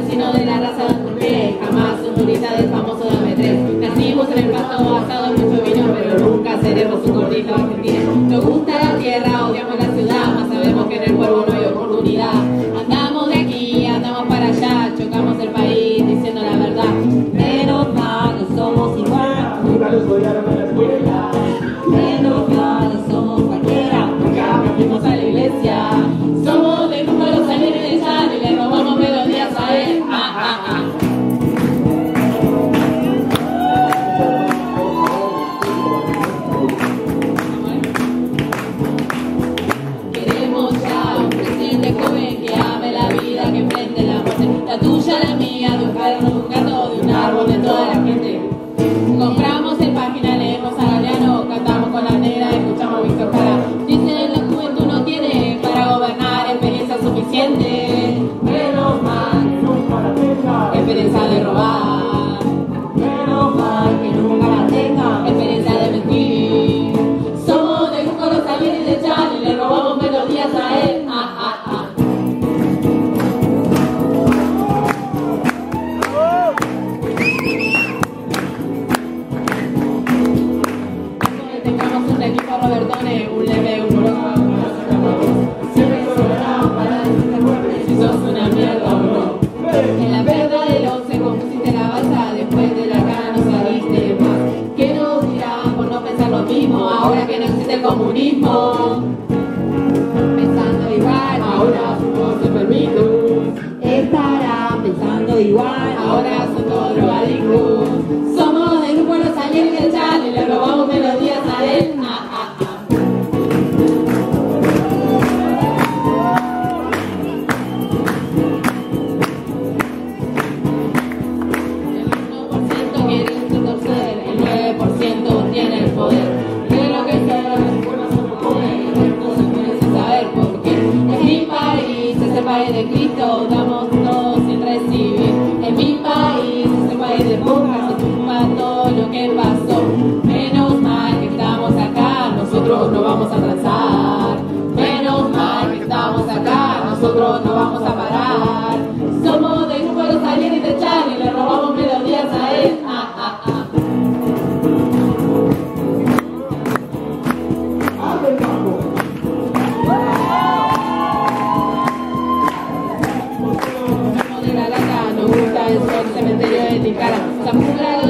asesino de la raza de Turquía, jamás un turista del famoso Dame 3. Nacimos en el pasto basado en mucho vino, pero nunca seremos un gordito argentino. Nos gusta la tierra, odiamos la ciudad, más sabemos que en el pueblo no hay oportunidad. Andamos de aquí, andamos para allá, chocamos el país diciendo la verdad. Menos mal, no somos igual, nunca los odiaron en la escuela. Menos mal, no somos cualquiera, nunca fuimos a la iglesia. Somos de grupo los salieres de Chano y le robamos melodías a él. Queremos ya un presidente joven que ame la vida, que enfrente la muerte. La tuya, la mía, de un perro, de un gato, de un árbol, de toda la gente. Compramos el Página, leemos a Galeano, cantamos con la negra, escuchamos Víctor Jara. Dicen la juventud no tiene para gobernar experiencia suficiente. Menos mal que nunca la tenga experiencia de robar. Menos mal que nunca la tenga experiencia de mentir. Somos de grupo los talleres de Chan y le robamos melodías a él. Tengamos un equipo Robertone, un leve, un rojo. Siempre sobramos para decirte si sos una mierda o no. En la perda del 11 compusiste la balsa, después de la cara no saliste más. ¿Qué nos dirán por no pensar lo mismo ahora que no existe el comunismo? Pensando igual, ahora somos enfermitos. Estarán pensando igual, ahora son todos drogadictos. Somos del grupo Los Talleres del Chan y le robamos melodías a él. El 1% quiere retorcer, el 9% tiene el poder. De lo que sea, no se merece saber por qué. En mi país es el país de Cristo, damos todo sin recibir. En mi país es el país de Boca, se tumba todo lo que pasó. Menos mal que estamos acá, nosotros no vamos a transar. Menos mal que estamos acá, nosotros no vamos a parar. Somos del grupo de los talleres de Chan y le robamos melodías a él. Somos de la lata, nos gusta el cementerio de Ticara.